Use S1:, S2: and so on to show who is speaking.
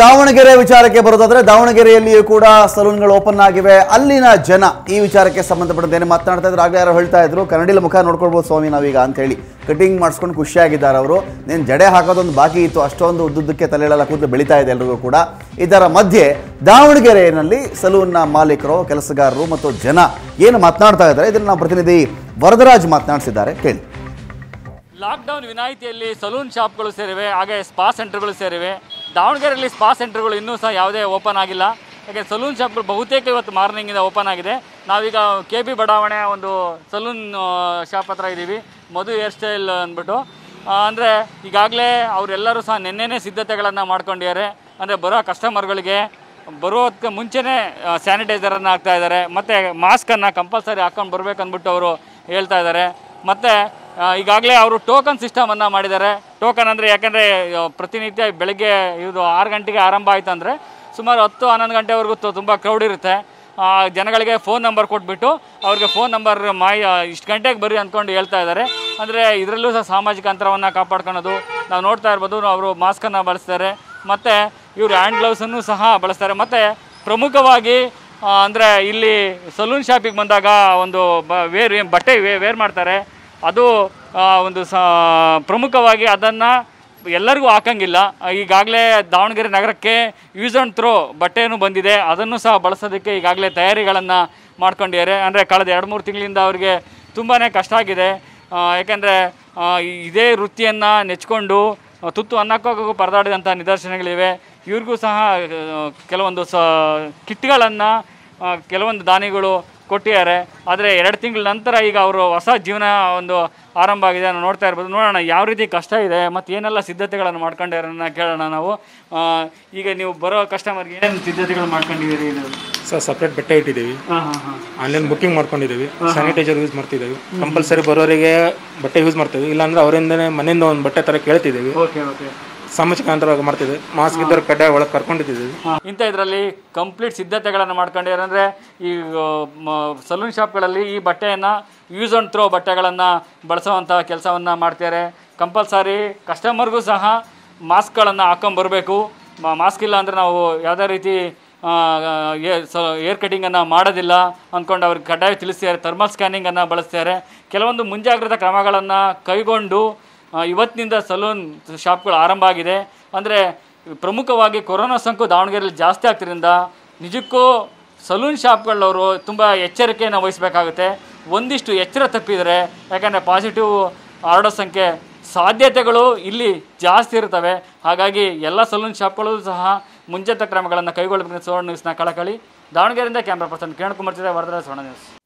S1: ದಾವಣಗೆರೆ ವಿಚಾರಕ್ಕೆ ಬರೋದಾದ್ರೆ ದಾವಣಗೆರೆಯಲ್ಲಿಯೂ ಕೂಡ ಸಲೂನ್ಗಳು ಓಪನ್ ಆಗಿವೆ. ಅಲ್ಲಿನ ಜನ ಈ ವಿಚಾರಕ್ಕೆ ಸಂಬಂಧಪಟ್ಟಂತೆ ಏನು ಮಾತನಾಡ್ತಾ ಇದ್ರು, ಆಗಲೇ ಯಾರು ಹೇಳ್ತಾ ಇದ್ರು, ಕನ್ನಡಿಲ ಮುಖ ನೋಡ್ಕೊಳ್ಬೋದು ಸ್ವಾಮಿ ನಾವೀಗ ಅಂತ ಹೇಳಿ ಕಟಿಂಗ್ ಮಾಡಿಸ್ಕೊಂಡು ಖುಷಿಯಾಗಿದ್ದಾರೆ ಅವರು. ನೀನು ಜಡೆ ಹಾಕೋದೊಂದು ಬಾಕಿ ಇತ್ತು, ಅಷ್ಟೊಂದು ಉದ್ದುದ್ದಕ್ಕೆ ತಲೆಯೆಲ್ಲ ಕೂದಲು ಬೆಳೀತಾ ಇದೆ ಎಲ್ರಿಗೂ ಕೂಡ. ಇದರ ಮಧ್ಯೆ ದಾವಣಗೆರೆಯಲ್ಲಿ ಸಲೂನ್ನ ಮಾಲೀಕರು, ಕೆಲಸಗಾರರು ಮತ್ತು ಜನ ಏನು ಮಾತನಾಡ್ತಾ ಇದ್ದಾರೆ, ಇದನ್ನು ನಮ್ಮ ಪ್ರತಿನಿಧಿ ವರದರಾಜ್ ಮಾತನಾಡಿಸಿದ್ದಾರೆ, ಕೇಳಿ.
S2: ಲಾಕ್ಡೌನ್ ವಿನಾಯಿತಿಯಲ್ಲಿ ಸಲೂನ್ ಶಾಪ್ಗಳು ಸೇರಿವೆ, ಹಾಗೆ ಸ್ಪಾ ಸೆಂಟರ್ಗಳು ಸೇರಿವೆ. ದಾವಣಗೆರೆಯಲ್ಲಿ ಸ್ಪಾ ಸೆಂಟರ್ಗಳು ಇನ್ನೂ ಸಹ ಯಾವುದೇ ಓಪನ್ ಆಗಿಲ್ಲ. ಯಾಕೆ ಸಲೂನ್ ಶಾಪ್ಗಳು ಬಹುತೇಕ ಇವತ್ತು ಮಾರ್ನಿಂಗಿಂದ ಓಪನ್ ಆಗಿದೆ. ನಾವೀಗ KB ಬಡಾವಣೆಯ ಒಂದು ಸಲೂನ್ ಶಾಪ್ ಹತ್ರ ಇದ್ದೀವಿ, ಮಧು ಹೇರ್ ಸ್ಟೈಲ್ ಅಂದ್ಬಿಟ್ಟು. ಅಂದರೆ ಈಗಾಗಲೇ ಅವರೆಲ್ಲರೂ ಸಹ ನಿನ್ನೆನೇ ಸಿದ್ಧತೆಗಳನ್ನು ಮಾಡ್ಕೊಂಡಿದ್ದಾರೆ. ಅಂದರೆ ಬರೋ ಕಸ್ಟಮರ್ಗಳಿಗೆ ಬರೋದಕ್ಕೆ ಮುಂಚೆನೇ ಸ್ಯಾನಿಟೈಸರನ್ನು ಹಾಕ್ತಾ ಇದ್ದಾರೆ, ಮತ್ತು ಮಾಸ್ಕನ್ನು ಕಂಪಲ್ಸರಿ ಹಾಕ್ಕೊಂಡು ಬರಬೇಕಂದ್ಬಿಟ್ಟು ಅವರು ಹೇಳ್ತಾ ಇದ್ದಾರೆ. ಮತ್ತು ಈಗಾಗಲೇ ಅವರು ಟೋಕನ್ ಸಿಸ್ಟಮನ್ನು ಮಾಡಿದ್ದಾರೆ. ಟೋಕನ್ ಅಂದರೆ ಯಾಕೆಂದರೆ ಪ್ರತಿನಿತ್ಯ ಬೆಳಗ್ಗೆ ಇದು 6 ಗಂಟೆಗೆ ಆರಂಭ ಆಯಿತು ಅಂದರೆ ಸುಮಾರು 10-11 ಗಂಟೆವರೆಗೂ ತುಂಬ ಕ್ರೌಡ್ ಇರುತ್ತೆ. ಜನಗಳಿಗೆ ಫೋನ್ ನಂಬರ್ ಕೊಟ್ಬಿಟ್ಟು ಅವ್ರಿಗೆ ಫೋನ್ ನಂಬರ್ ಇಷ್ಟು ಗಂಟೆಗೆ ಬರ್ರಿ ಅಂದ್ಕೊಂಡು ಹೇಳ್ತಾ ಇದ್ದಾರೆ. ಅಂದರೆ ಇದರಲ್ಲೂ ಸಹ ಸಾಮಾಜಿಕ ಅಂತರವನ್ನು ಕಾಪಾಡ್ಕೊಳೋದು ನಾವು ನೋಡ್ತಾ ಇರ್ಬೋದು. ಅವರು ಮಾಸ್ಕನ್ನು ಬಳಸ್ತಾರೆ, ಮತ್ತು ಇವರು ಹ್ಯಾಂಡ್ ಗ್ಲೌಸನ್ನು ಸಹ ಬಳಸ್ತಾರೆ. ಮತ್ತು ಪ್ರಮುಖವಾಗಿ ಅಂದರೆ ಇಲ್ಲಿ ಸಲೂನ್ ಶಾಪಿಗೆ ಬಂದಾಗ ಒಂದು ಬಟ್ಟೆ ವೇರ್ ಮಾಡ್ತಾರೆ, ಅದು ಒಂದು ಪ್ರಮುಖವಾಗಿ ಅದನ್ನು ಎಲ್ಲರಿಗೂ ಹಾಕಂಗಿಲ್ಲ. ಈಗಾಗಲೇ ದಾವಣಗೆರೆ ನಗರಕ್ಕೆ ಯೂಸ್ ಆ್ಯಂಡ್ ಥ್ರೋ ಬಟ್ಟೆನೂ ಬಂದಿದೆ, ಅದನ್ನು ಸಹ ಬಳಸೋದಕ್ಕೆ ಈಗಾಗಲೇ ತಯಾರಿಗಳನ್ನು ಮಾಡ್ಕೊಂಡಿದ್ದಾರೆ. ಅಂದರೆ ಕಳೆದ 2-3 ತಿಂಗಳಿಂದ ಅವರಿಗೆ ತುಂಬಾ ಕಷ್ಟ ಆಗಿದೆ. ಯಾಕೆಂದರೆ ಇದೇ ವೃತ್ತಿಯನ್ನು ನೆಚ್ಕೊಂಡು ತುತ್ತು ಅನ್ನಕ್ಕೋಗೂ ಪರದಾಡಿದಂಥ ನಿದರ್ಶನಗಳಿವೆ. ಇವ್ರಿಗೂ ಸಹ ಕೆಲವೊಂದು ಕಿಟ್ಗಳನ್ನು ಕೆಲವೊಂದು ದಾನಿಗಳು ಕೊಟ್ಟಿದ್ದಾರೆ. ಆದರೆ 2 ತಿಂಗಳ ನಂತರ ಈಗ ಅವರು ಹೊಸ ಜೀವನ ಒಂದು ಆರಂಭ ಆಗಿದೆ, ನಾವು ನೋಡ್ತಾ ಇರ್ಬೋದು. ನೋಡೋಣ ಯಾವ ರೀತಿ ಕಷ್ಟ ಇದೆ ಮತ್ತು ಏನೆಲ್ಲ ಸಿದ್ಧತೆಗಳನ್ನು ಮಾಡ್ಕೊಂಡಿರೋನ್ನ ಕೇಳೋಣ ನಾವು. ಈಗ ನೀವು ಬರೋ ಕಸ್ಟಮರ್ಗೆ ಏನು ಸಿದ್ಧತೆಗಳು ಮಾಡ್ಕೊಂಡಿದ್ದೀರಿ?
S3: ಸರ್ ಸಪ್ರೇಟ್ ಬಟ್ಟೆ ಇಟ್ಟಿದ್ದೀವಿ, ಆನ್ಲೈನ್ ಬುಕ್ಕಿಂಗ್ ಮಾಡ್ಕೊಂಡಿದ್ದೀವಿ, ಸ್ಯಾನಿಟೈಸರ್ ಯೂಸ್ ಮಾಡ್ತಿದ್ದೀವಿ. ಕಂಪಲ್ಸರಿ ಬರೋರಿಗೆ ಬಟ್ಟೆ ಯೂಸ್ ಮಾಡ್ತೀವಿ, ಇಲ್ಲಾಂದ್ರೆ ಅವರಿಂದನೇ ಮನೆಯಿಂದ ಒಂದು ಬಟ್ಟೆ ಥರ ಕೇಳ್ತಿದ್ದೀವಿ. ಸಾಮಾಜಿಕ ಅಂತರ ಮಾಡ್ತಿದ್ವಿ, ಮಾಸ್ಕ್ ಇದ್ದವ್ರು ಕಡ್ಡಾಯ ಒಳಗೆ ಕರ್ಕೊಂಡಿದ್ದೀವಿ.
S2: ಇಂಥ ಇದರಲ್ಲಿ ಕಂಪ್ಲೀಟ್ ಸಿದ್ಧತೆಗಳನ್ನು ಮಾಡ್ಕೊಂಡಿದ್ದಾರೆ. ಅಂದರೆ ಈ ಸಲೂನ್ ಶಾಪ್ಗಳಲ್ಲಿ ಈ ಬಟ್ಟೆಯನ್ನು ಯೂಸ್ ಆ್ಯಂಡ್ ಥ್ರೋ ಬಟ್ಟೆಗಳನ್ನು ಬಳಸೋವಂಥ ಕೆಲಸವನ್ನು ಮಾಡ್ತಾರೆ. ಕಂಪಲ್ಸರಿ ಕಸ್ಟಮರ್ಗೂ ಸಹ ಮಾಸ್ಕ್ಗಳನ್ನು ಹಾಕ್ಕೊಂಬರಬೇಕು. ಮಾಸ್ಕ್ ಇಲ್ಲ ಅಂದರೆ ನಾವು ಯಾವುದೇ ರೀತಿ ಏರ್ ಕಟಿಂಗನ್ನು ಮಾಡೋದಿಲ್ಲ ಅಂದ್ಕೊಂಡು ಅವ್ರಿಗೆ ಕಡ್ಡಾಯ ತಿಳಿಸ್ತಾರೆ. ಥರ್ಮಲ್ ಸ್ಕ್ಯಾನಿಂಗನ್ನು ಬಳಸ್ತಾರೆ. ಕೆಲವೊಂದು ಮುಂಜಾಗ್ರತಾ ಕ್ರಮಗಳನ್ನು ಕೈಗೊಂಡು ಇವತ್ತಿನಿಂದ ಸಲೂನ್ ಶಾಪ್ಗಳು ಆರಂಭ ಆಗಿದೆ. ಅಂದರೆ ಪ್ರಮುಖವಾಗಿ ಕೊರೋನಾ ಸೋಂಕು ದಾವಣಗೆರೆಯಲ್ಲಿ ಜಾಸ್ತಿ ಆಗ್ತಿರೋದ್ರಿಂದ ನಿಜಕ್ಕೂ ಸಲೂನ್ ಶಾಪ್ಗಳವರು ತುಂಬ ಎಚ್ಚರಿಕೆಯನ್ನು ವಹಿಸಬೇಕಾಗುತ್ತೆ. ಒಂದಿಷ್ಟು ಎಚ್ಚರ ತಪ್ಪಿದರೆ, ಯಾಕಂದರೆ ಪಾಸಿಟಿವ್ ಹರಡೋ ಸಂಖ್ಯೆ ಸಾಧ್ಯತೆಗಳು ಇಲ್ಲಿ ಜಾಸ್ತಿ ಇರ್ತವೆ. ಹಾಗಾಗಿ ಎಲ್ಲ ಸಲೂನ್ ಶಾಪ್ಗಳು ಸಹ ಮುಂಜಾಗ್ರತಾ ಕ್ರಮಗಳನ್ನು ಕೈಗೊಳ್ಳಬೇಕು. ಸುವರ್ಣ ನ್ಯೂಸ್ನ ಕಳಕಳಿ. ದಾವಣಗೆರೆಯಿಂದ ಕ್ಯಾಮ್ರಾ ಪರ್ಸನ್ ಕಿರಣ್ ಕುಮಾರ್ ಜೊತೆ ವರದರಾಜ್, ಸುವರ್ಣ ನ್ಯೂಸ್.